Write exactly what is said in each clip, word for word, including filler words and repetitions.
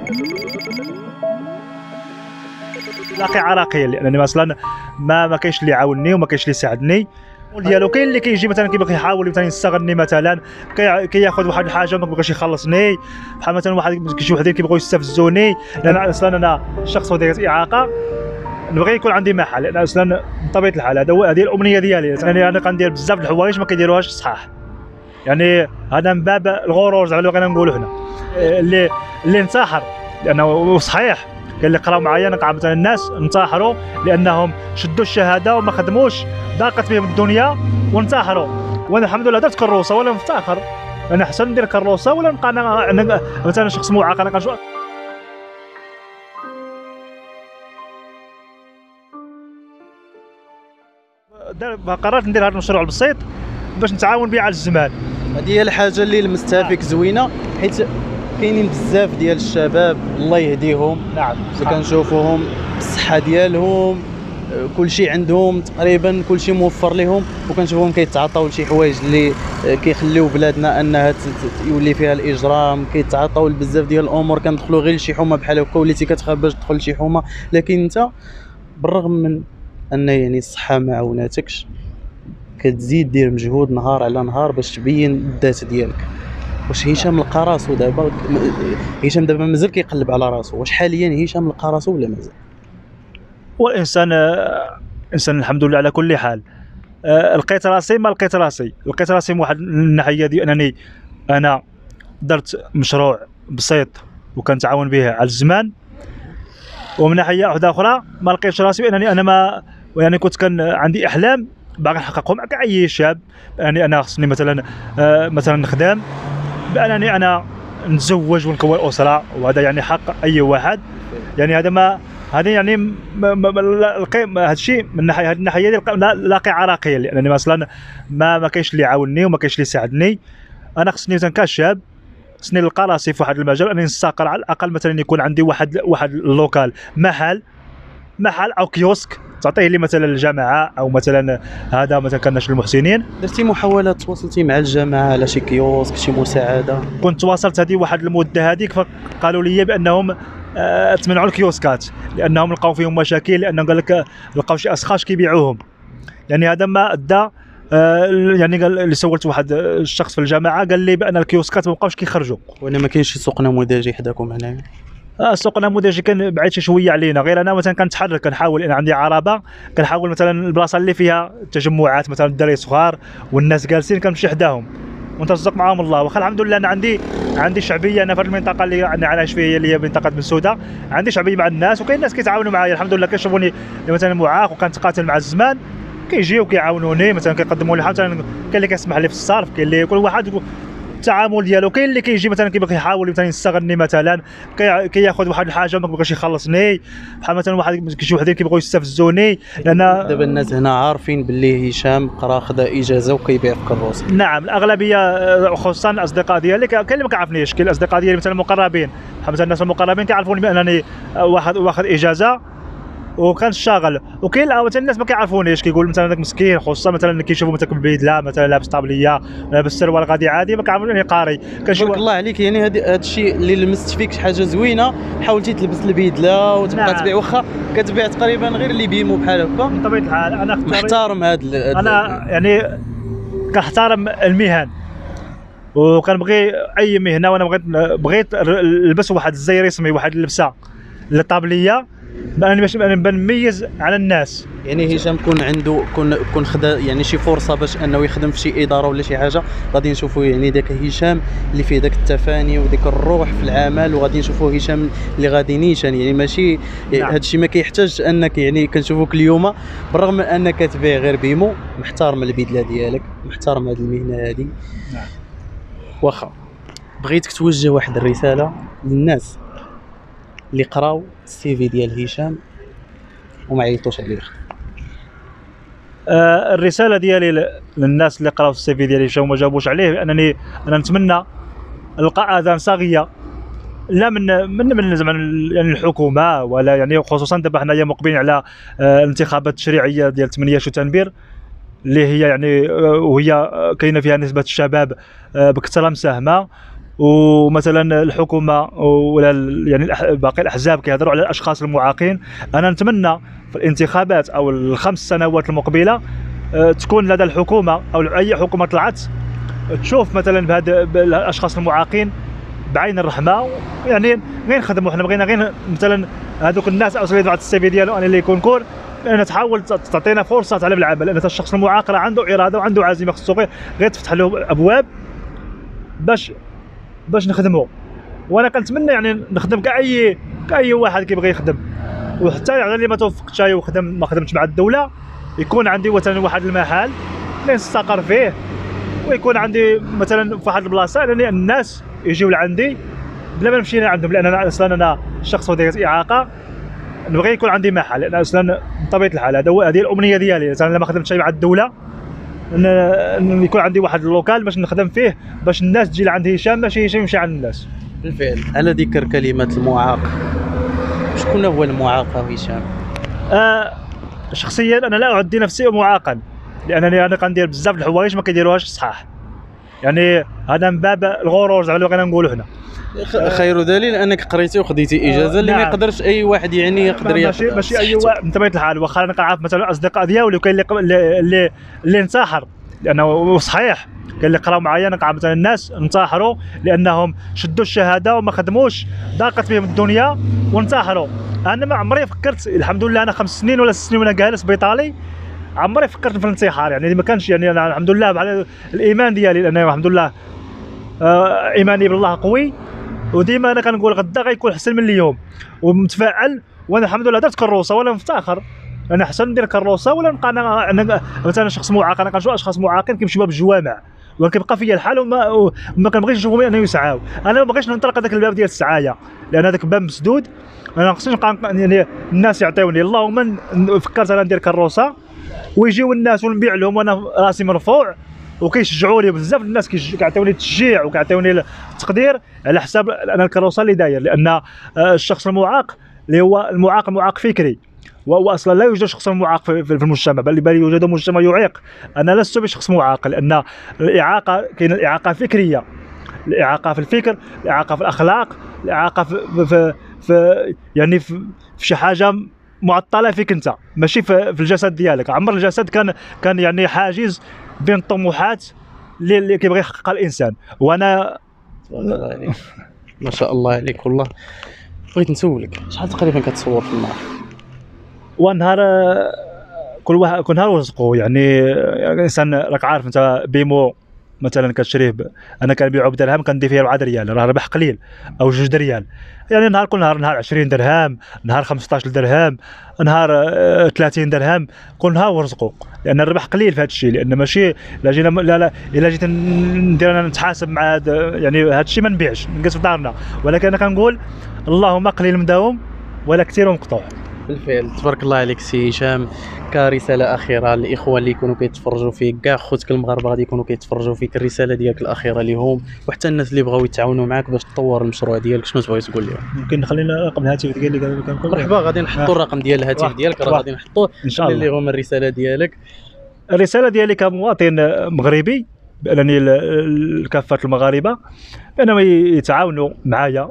لاقي عراقيا، لانني مثلا ما ما كاينش اللي يعاونني وما كاينش اللي يساعدني ديالو. كاين اللي كيجي مثلا كيبغي يحاول مثلا يستغلني، مثلا كياخذ واحد الحاجه ما كيبغيش يخلصني، بحال مثلا واحد شي وحدين كيبغيو يستفزوني، لان اصلا انا شخص ذي اعاقه نبغي يكون عندي محل، لان اصلا بطبيعه الحال هذا هو هذه الامنيه ديالي. يعني انا كندير بزاف د الحوايج ما كيديروهاش صحاح، يعني هذا من باب الغرور زعما اللي بغينا نقولوا حنا اللي اللي انتحر لانه صحيح. كاين اللي قراو معايا نقع مثلا الناس انتحروا لانهم شدوا الشهاده وما خدموش، ضاقت بهم الدنيا وانتحروا. وانا الحمد لله درت كروسه ولا مفتخر، انا احسن ندير كروسه ولا نبقى انا مثلا شخص معاق. انا كنشوف قررت ندير هذا المشروع البسيط باش نتعاون به على الزمان. هذه هي الحاجه اللي لمستها فيك زوينه، حيت كاينين بزاف ديال الشباب الله يهديهم، نعم اللي كنشوفوهم بالصحه ديالهم كل شيء عندهم تقريبا، كل شيء موفر لهم، وكنشوفوهم كيتعاطاو لشي حوايج اللي كيخليو بلادنا انها يولي فيها الاجرام، كيتعاطاو لبزاف ديال الامور، كندخلوا غير لشي حومه بحال هكا وليتي كتخاف باش تدخل لشي حومه. لكن انت بالرغم من ان يعني الصحه ما عاوناتكش كتزيد دير مجهود نهار على نهار باش تبين الذات ديالك. واش هشام لقى راسو دابا؟ هشام دابا مازال كيقلب على راسو، واش حاليا هشام لقى راسو ولا مازال؟ والانسان انسان الحمد لله على كل حال. أه لقيت راسي ما لقيت راسي، لقيت راسي من واحد الناحيه دي انني انا درت مشروع بسيط وكنتعاون به على الزمان، ومن ناحيه واحده اخرى ما لقيتش راسي بانني انا ما يعني كنت كان عندي احلام باغي نحققهم مع كاع اي شاب، يعني انا خصني مثلا أه مثلا نخدم، بانني انا نتزوج ونكون اسره، وهذا يعني حق اي واحد. يعني هذا ما هذه يعني هذا الشيء من ناحيه هذه الناحيه دي لاقي عراقيا، لانني مثلا ما ما كاينش اللي يعاونني وما كاينش اللي يساعدني. انا خصني مثلا كشاب خصني نلقى راسي في واحد المجال، انني نستقر على الاقل، مثلا يكون عندي واحد واحد اللوكال، محل محل او كيوسك تعطيه لي مثلا الجماعه، او مثلا هذا مثلا كنشر المحسنين. درتي محاولات تواصلتي مع الجماعه على شي كيوسك شي مساعده؟ كنت تواصلت هذه واحد المده هذيك، فقالوا لي بانهم آه تمنعوا الكيوسكات لانهم لقاو فيهم مشاكل، لانهم قال لك لقاو شي اسخاش كيبيعوهم. يعني هذا ما ادى آه يعني قال اللي سولت واحد الشخص في الجماعه قال لي بان الكيوسكات ما بقاوش كيخرجوا. وانا ما كاينش شي سوق نموذجي حداكم هنايا؟ اه السوق النموذجي كان بعيد شويه علينا، غير انا مثلا كنتحرك كنحاول، انا عندي عربه كنحاول مثلا البلاصه اللي فيها تجمعات مثلا الدراري صغار والناس جالسين كنمشي حداهم ونتصدق معاهم الله. واخا الحمد لله انا عندي عندي شعبيه، انا في المنطقه اللي انا عايش فيها اللي هي منطقه بن سوده عندي شعبيه مع الناس، وكاين ناس كيتعاونوا معايا الحمد لله، كيشوفوني مثلا معاق وكنتقاتل مع الزمان كيجيو كيعاونوني، مثلا كيقدموا لي مثلا كاين اللي كيسمح لي في الصرف، كاين اللي كل واحد التعامل ديالو. كاين اللي كيجي مثلا كيبغي يحاول مثلا يستغلني، مثلا كياخذ واحد الحاجه ما كيبغيش يخلصني، بحال مثلا واحد شي وحدين كيبغيو يستفزوني. لان دابا الناس هنا عارفين باللي هشام قرا خدا اجازه وكيبيع في كروسه. نعم الاغلبيه، خصوصا الاصدقاء ديالي، كاين اللي ما كيعرفنيش، كاين الاصدقاء ديالي مثلا المقربين، بحال مثلا الناس المقربين كيعرفوني بانني واحد واخد اجازه وكنشتغل. وكاين مثلا الناس ما كيعرفونيش، كيقول مثلا هذاك مسكين، خصوصا مثلا اللي كيشوفوا مثلا بالبيدله مثلا لابس طابليه لابس سروال غادي عادي ما كيعرفوش اني قاري. تبارك الله عليك، يعني هذا الشيء اللي لمست فيك شي حاجه زوينه، حاولتي تلبس البيدله وتبقى نعم. تبيع، واخا كتبيع تقريبا غير اللي بيمو بحال هكا. بطبيعه الحال انا محترم هذا، انا يعني كنحترم المهن وكنبغي اي مهنه، وانا بغيت بغيت نلبس واحد الزي رسمي، واحد اللبسه الطابليه بانني باش نبان مميز على الناس. يعني هشام كون عنده كون كون خدا يعني شي فرصه باش انه يخدم في شي اداره ولا شي حاجه، غادي نشوفوا يعني داك هشام اللي فيه داك التفاني وديك الروح في العمل، وغادي نشوفوا هشام اللي غادي نيشان، يعني ماشي يعني نعم. هذا الشيء ما كيحتاجش انك يعني كنشوفوك اليوم بالرغم من انك كتبيع غير بيمو، محترم البدله ديالك، محترم هذه المهنه هذه. نعم. واخا بغيتك توجه واحد الرساله للناس اللي قراو السي في ديال هشام وما عيطوش عليه. آه الرساله ديالي للناس اللي قراو السي في ديال هشام وما جاوبوش عليه، انني انا نتمنى نلقى اذان صاغيه، لا من من من زعما يعني الحكومه، ولا يعني خصوصا دابا حنايا مقبلين على آه الانتخابات التشريعيه ديال ثمانية وتنبير اللي هي يعني آه وهي كاينه فيها نسبه الشباب آه بكثره مساهمه، ومثلا الحكومه ولا يعني باقي الاحزاب كيهضروا على الاشخاص المعاقين. انا نتمنى في الانتخابات او الخمس سنوات المقبله تكون لدى الحكومه او اي حكومه طلعت تشوف مثلا بهذا الاشخاص المعاقين بعين الرحمه، يعني غير نخدموا حنا بغينا غير مثلا هذوك الناس اوصل بعض السي في ديالو انا اللي كونكور، لان تحاول تعطينا فرصه على العمل، لان الشخص المعاق عنده اراده وعنده عزيمه، خصو غير غير تفتح له ابواب باش باش نخدموا. وانا كنتمنى يعني نخدم كاي كاي واحد كيبغي يخدم، وحتى يعني اللي ما توفقش وخدم ما خدمتش مع الدوله يكون عندي مثلا واحد المحل اللي نستقر فيه، ويكون عندي مثلا في واحد البلاصه لان الناس يجيو لعندي بلا ما نمشي لعندهم، لان انا اصلا انا شخص ذي اعاقه نبغي يكون عندي محل، لان اصلا بطبيعه الحال هذا هو هذه الامنيه ديالي. انا ما خدمتش مع الدوله ان يكون عندي واحد اللوكال باش نخدم فيه، باش الناس تجي لعند هشام ماشي هشام يمشي عند الناس. بالفعل. على ذكر كلمه المعاق، شكون هو المعاق هشام؟ آه شخصيا انا لا اعد نفسي معاقا، لانني انا كندير بزاف د الحوايج ما كيديروهاش صحاح، يعني هذا من باب الغرور زعما بغينا نقولوا هنا. خير دليل انك قريتي وخديتي اجازه اللي نعم. ما يقدرش اي واحد يعني يقدر ماشي ماشي اي واحد بطبيعه الحال. واخا انا كنعرف مثلا الاصدقاء ديالي وكاين اللي اللي اللي انتحر لانه صحيح، كاين اللي قراو معايا انا كنعرف مثلا الناس انتحروا لانهم شدوا الشهاده وما خدموش، ضاقت بهم الدنيا وانتحروا. انا ما عمري فكرت، الحمد لله انا خمس سنين ولا ست سنين وانا جالس بيطالي عمري فكرت في الانتحار، يعني ما كانش يعني انا الحمد لله على الايمان ديالي، لان الحمد لله آه ايماني بالله قوي، وديما انا كنقول غدا غيكون احسن من اليوم ومتفائل. وانا الحمد لله درت كروسه ولا مفتخر، انا احسن ندير كروسه ولا نبقى انا, أنا مثلا شخص معاق. انا كنشوف اشخاص معاقين كيمشيو بالجوامع وكيبقى فيا الحال وما وما كنبغيش نشوفهم انهم يسعاو. انا ما بغيتش ننطلق هذاك الباب ديال السعايه، لان هذاك الباب مسدود. انا خصني نبقى يعني الناس يعطيوني، اللهم فكرت انا ندير كروسه ويجيو الناس ونبيع لهم وانا راسي مرفوع وكيشجعوني بزاف الناس كيعطيوني التشجيع وكيعطيوني التقدير على حساب انا الكروسه اللي داير. لان الشخص المعاق اللي هو المعاق المعاق فكري، وهو اصلا لا يوجد شخص معاق في المجتمع، بل بل يوجد مجتمع يعيق. انا لست بشخص معاق، لان الاعاقه كاين الاعاقه فكريه، الاعاقه في الفكر، الاعاقه في الاخلاق، الاعاقه في, في, في يعني في, في شي حاجه معطله فيك انت، ماشي في, في الجسد ديالك. عمر الجسد كان كان يعني حاجز بين الطموحات اللي, اللي كيبغي يحققها الانسان. وانا ما شاء الله عليك. والله بغيت نسولك، شحال تقريبا كتصور في النهار؟ ونهار كل واحد كل نهار ورزقه، يعني الانسان راك عارف انت بيمو مثلا كتشريه، انا كنبيعو بدرهم كندير فيه أربعة ريال، راه ربح قليل او جوج ريال. يعني نهار كل نهار نهار عشرين درهم، نهار خمسطاش درهم، نهار ثلاثين درهم، كل نهار ورزقه، لان الربح قليل في هذا الشيء. لان ماشي لا جينا لا لا الا جيت ندير انا نتحاسب مع هذا يعني هذا الشيء ما نبيعش نجلس في دارنا، ولكن انا كنقول اللهم قليل مداوم ولا كثير مقطوع. بالفعل. تبارك الله عليك سي هشام. كرساله اخيره للاخوه اللي يكونوا كيتفرجوا فيك، كاع خوتك المغاربه غادي يكونوا كيتفرجوا فيك، الرساله ديالك الاخيره لهم، وحتى الناس اللي بغاو يتعاونوا معك باش تطور المشروع ديالك، شنو تبغي تقول لهم؟ ممكن نخلي رقم الهاتف ديالي اللي كنقول مرحبا. غادي نحطوا الرقم ديال الهاتف ديالك، راه غادي نحطوه ان شاء الله. لهم الرساله ديالك. الرساله ديالي كمواطن مغربي بانني الكافه المغاربه بانهم يتعاونوا معايا،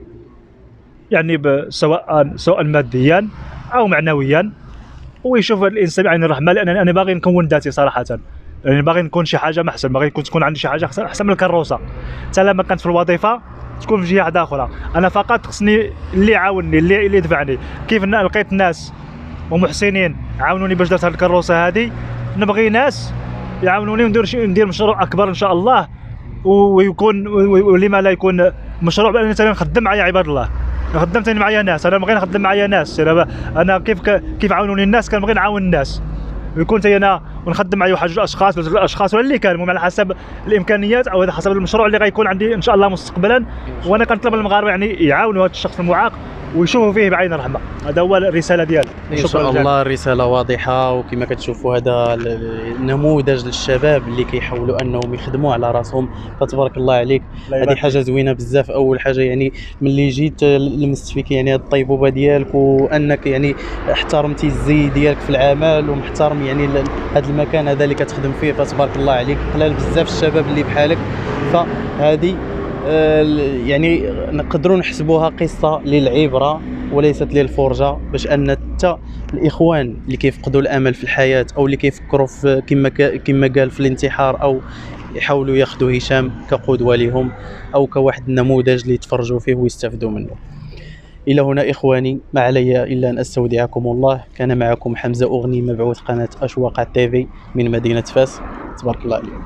يعني سواء سواء ماديا او معنويا، ويشوف الانسان بعين الرحمه. لان انا باغي نكون ذاتي صراحه، يعني باغي نكون شي حاجه محسن، باغي تكون عندي شي حاجه احسن من الكروسه. حتى لما كانت في الوظيفه تكون في جهه واحده اخرى، انا فقط خصني اللي يعاونني اللي اللي يدفعني. كيف لقيت ناس ومحسنين عاونوني باش درت هذه الكروسه هذه، نبغي ناس يعاونوني وندير شي ندير مشروع اكبر ان شاء الله، ويكون ولما لا يكون مشروع بانني نخدم معايا عباد الله. خدمت معايا ناس، انا بغيت نخدم معايا ناس، انا انا كيف كيف عاونوني الناس كنبغي نعاون الناس، ويكون حتى انا ونخدم معايا واحد جوج اشخاص ولا الاشخاص ولا اللي كان، المهم على حسب الامكانيات او على حسب المشروع اللي غيكون عندي ان شاء الله مستقبلا. وانا كنطلب المغاربه يعني يعاونوا هذا الشخص المعاق ويشوفوا فيه بعين الرحمه. هذا هو الرساله ديالي ان شاء الله. الرساله واضحه، وكما كتشوفوا هذا النموذج للشباب اللي كيحاولوا انهم يخدموا على راسهم، فتبارك الله عليك. هذه حاجه زوينه بزاف. اول حاجه يعني ملي جيت لمست فيك يعني هذه الطيبوبه ديالك، وانك يعني احترمتي الزي ديالك في العمل، ومحترم يعني هذا المكان هذا اللي كتخدم فيه، فتبارك الله عليك. قلال بزاف الشباب اللي بحالك، فهذه يعني نقدروا نحسبوها قصه للعبره وليست للفرجه، باش ان حتى الاخوان اللي كيفقدوا الامل في الحياه او اللي كيفكروا في كما كما قال في الانتحار او يحاولوا ياخذوا هشام كقدوه لهم او كواحد النموذج اللي يتفرجوا فيه ويستافدوا منه. الى هنا اخواني، ما علي الا ان استودعكم الله. كان معكم حمزه اغني، مبعوث قناه اشواق تيفي من مدينه فاس. تبارك الله عليكم.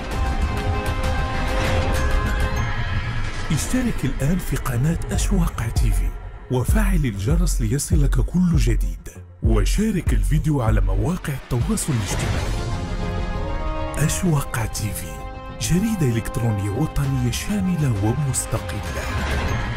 اشترك الآن في قناة أشواق تيفي وفعل الجرس ليصلك كل جديد، وشارك الفيديو على مواقع التواصل الاجتماعي. أشواق تيفي، جريدة إلكترونية وطنية شاملة ومستقلة.